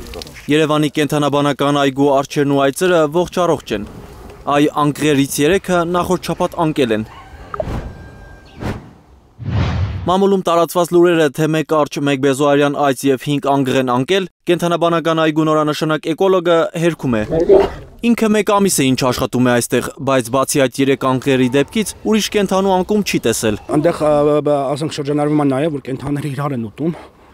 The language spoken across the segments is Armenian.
Երևանի կենթանաբանական այգու արջերն ու այծերը ողջ առողջ են։ Այ անկղերից 3-ը նախորդ շաբաթ անկել են։ Մամուլում տարածված լուրերը, թե 1 արջ, 1 բեզոարյան այծ և 5 անկղ են անկել, կենթանաբանական այգու նորանշանակ էկոլոգը հերքում է։ Ինքը 1 ամիս է ինչ աշխատում է այստեղ, բայց բացի այդ 3 անկղերի դեպքից ուրիշ կենթանու անկում չի տեսել։ Այնտեղ ասենք շրջանառվում է նաև, որ կենթաները իրար են ուտում։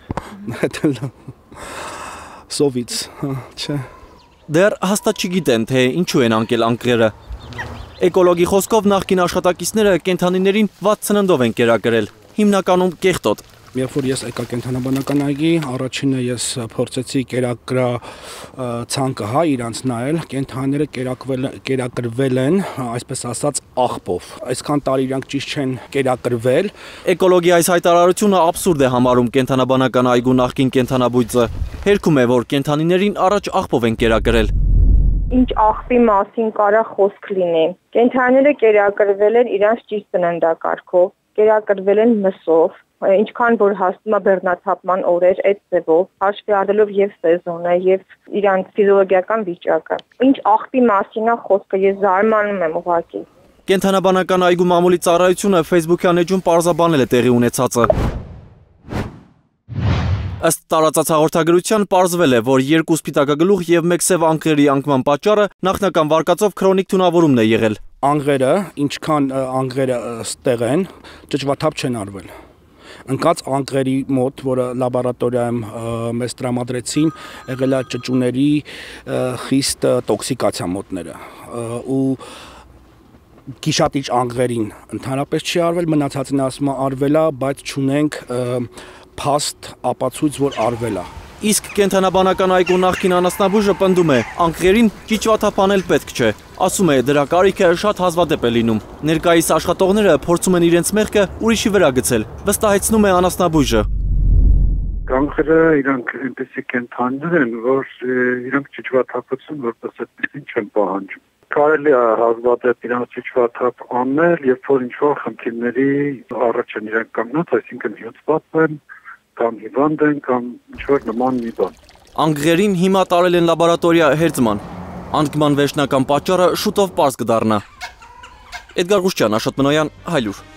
Սովից, չէ։ Դեռ հաստատ չգիտեն, թե ինչու են անկել անկղերը։ Էկոլոգի խոսքով նախկին աշխատակիցները կենթանիներին վատ սննդով են կերակրել, հիմնականում կեղտոտ։ Երբ որ ես եկա կենթանաբանական այգի, առաջինը ես փորձեցի կերակրա ցանկը իրանց նայել, կենթանիները կերակրվել են, այսպես ասած, աղբով։ Այսքան տարի իրանք ճիշտ չեն կերակրվել։ Էկոլոգի այս հայտարարությունը աբսուրդ է համարում կենթանաբանական այգու նախկին կենթանաբույծը։ Հերքում է, որ կենթանիներին առաջ աղբով են կերակրել։ Ինչ աղբի մասին կարա խոսք լինի։ Կենթանիները կերակրվել են իրանց ճիշտ սննդակարգով, կերակրվել են մսով, ինչքան որ հասնում է բեռնաթափման օրեր այդ ձևով, հաշվի առնելով եւ սեզոնը եւ իրանց ֆիզիոլոգիական վիճակը։ Ինչ աղբի մասին է խոսքը, ես զարմանում եմ ուղղակի։ Կենթանաբանական այգու մամուլի ծառայությունը Facebook-յան էջում պարզաբանել է տեղի ունեցածը։ Ըստ տարածած հաղորդագրության պարզվել է, որ 2 սպիտակագլուխ և 1 սև անկղերի անկման պատճառը նախնական վարկածով քրոնիկ թունավորումն է եղել։ Անկղերը, ինչքան անկղերը ստեղ են, ճճվաթափ չեն արվել։ Ընկած անկղերի մոտ, որը լաբորատորիայում մեզ տրամադրեցին, եղել է ճճուների խիստ տոքսիկացիա մոտները ու գիշատիչ անկղերին ընդհանրապես չի արվել, մնացածին ասում է արվել է, բայց չունենք փաստ ապացույց, որ արվել է։ Իսկ կենթանաբանական այգու նախկին անասնաբույժը պնդում է, անկղերին ճիճվաթափ անել պետք չէ։ Ասում է, դրա կարիքը շատ հազվադեպ է լինում։ Ներկայիս աշխատողները փորձում են իրենց մեղքը ուրիշի վրա գցել, վստահեցնում է անասնաբույժը։ Անկղերը իրանք այնպիսի կենթանիներ են, որ իրանք ճիճվաթափություն որպես այդպեսին չեն պահանջում։ Կարելի է հազվադեպ իրանք ճիճվաթափ անել, երբ որ ինչ-որ խնդիրների առաջ են իրանք կանգնած, այսինքն հյուծված են, կամ հիվանդ են, կամ ինչ-որ նման մի բան։ Անկղերին հիմա տարել են լաբորատորիա հերձման։ Անկման վերջնական պատճառը շուտով պարզ կդառնա։ Էդգար Ղուշչյան, Աշոտ Մնոյան, Հայլուր։